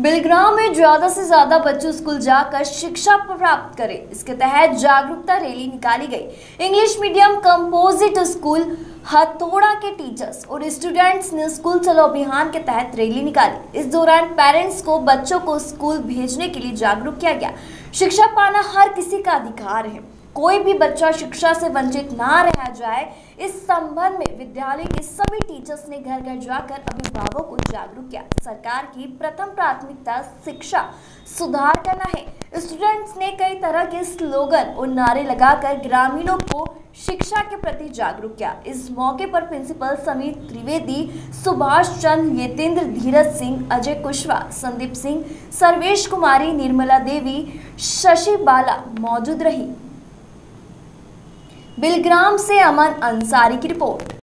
बिलग्राम में ज्यादा से ज्यादा बच्चे स्कूल जाकर शिक्षा प्राप्त करें, इसके तहत जागरूकता रैली निकाली गई। इंग्लिश मीडियम कंपोजिट स्कूल हथौड़ा के टीचर्स और स्टूडेंट्स ने स्कूल चलो अभियान के तहत रैली निकाली। इस दौरान पेरेंट्स को बच्चों को स्कूल भेजने के लिए जागरूक किया गया। शिक्षा पाना हर किसी का अधिकार है, कोई भी बच्चा शिक्षा से वंचित ना रह जाए। इस संबंध में विद्यालय के सभी टीचर्स ने घर घर जाकर अभिभावकों को जागरूक किया। सरकार की प्रथम प्राथमिकता शिक्षा सुधार करना है। स्टूडेंट्स ने कई तरह के स्लोगन और नारे लगाकर ग्रामीणों को शिक्षा के प्रति जागरूक किया। इस मौके पर प्रिंसिपल समीर त्रिवेदी, सुभाष चंद्र, यतेंद्र, धीरज सिंह, अजय कुशवाहा, संदीप सिंह, सर्वेश कुमारी, निर्मला देवी, शशि बाला मौजूद रही। बिलग्राम से अमन अंसारी की रिपोर्ट।